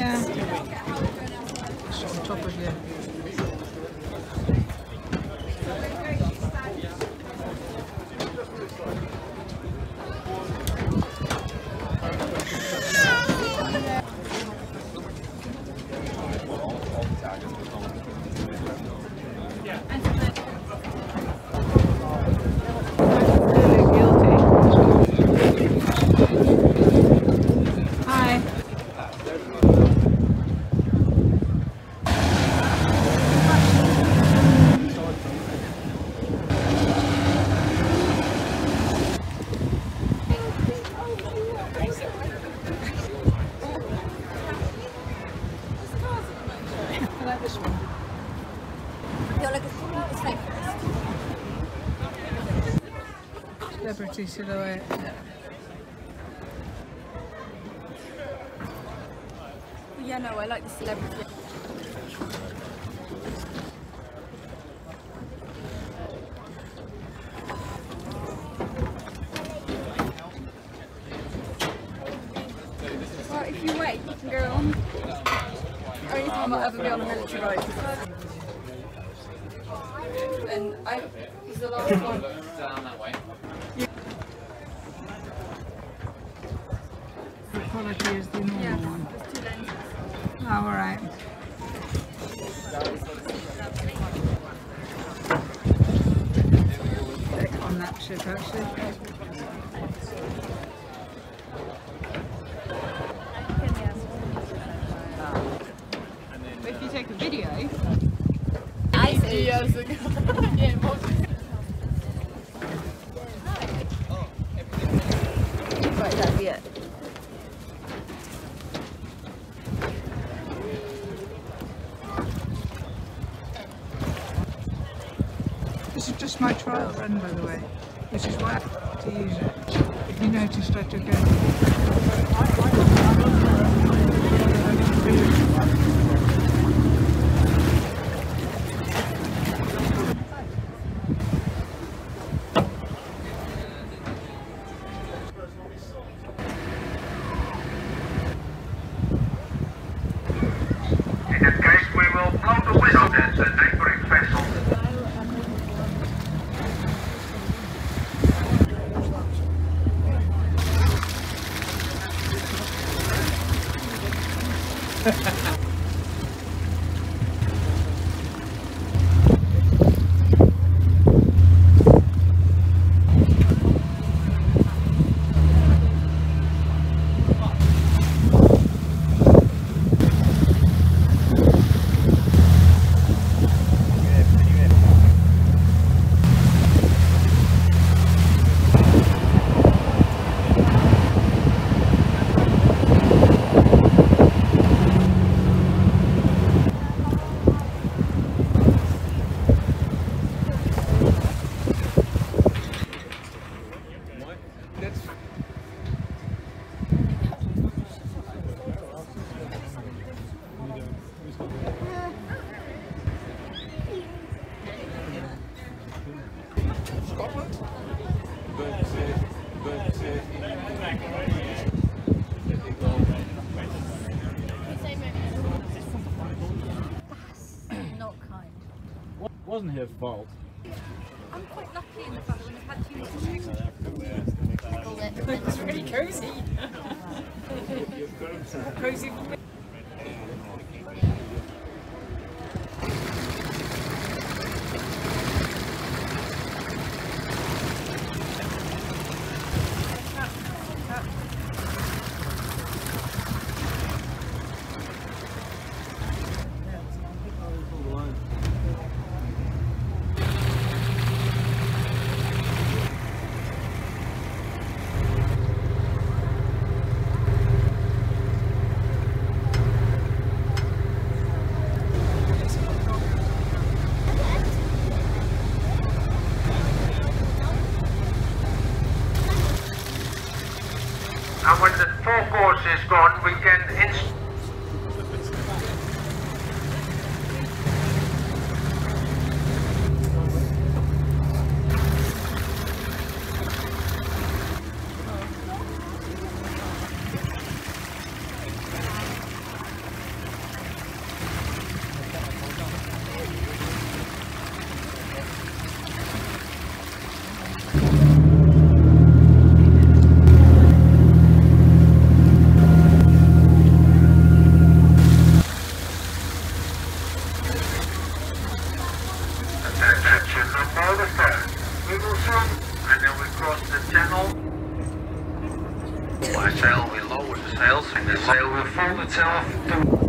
Yeah. It's on top of you. Celebrity silhouette. Yeah, no, I like the celebrity. Well, if you wait, you can go on. Only time I'll ever be on a military ride. And it's the last one. Down that way. The quality is the normal one. There's 2 lenses. Oh, alright. Click on that ship actually. If you take a video, I see. Right, that'd be it. This is just my trial run, by the way, which is why I have to use it. If you noticed, I took Wasn't his fault. I'm quite lucky in the fact that when I've had 2 it's really cosy. Cosy for me. lower the sails and the sail will fold itself to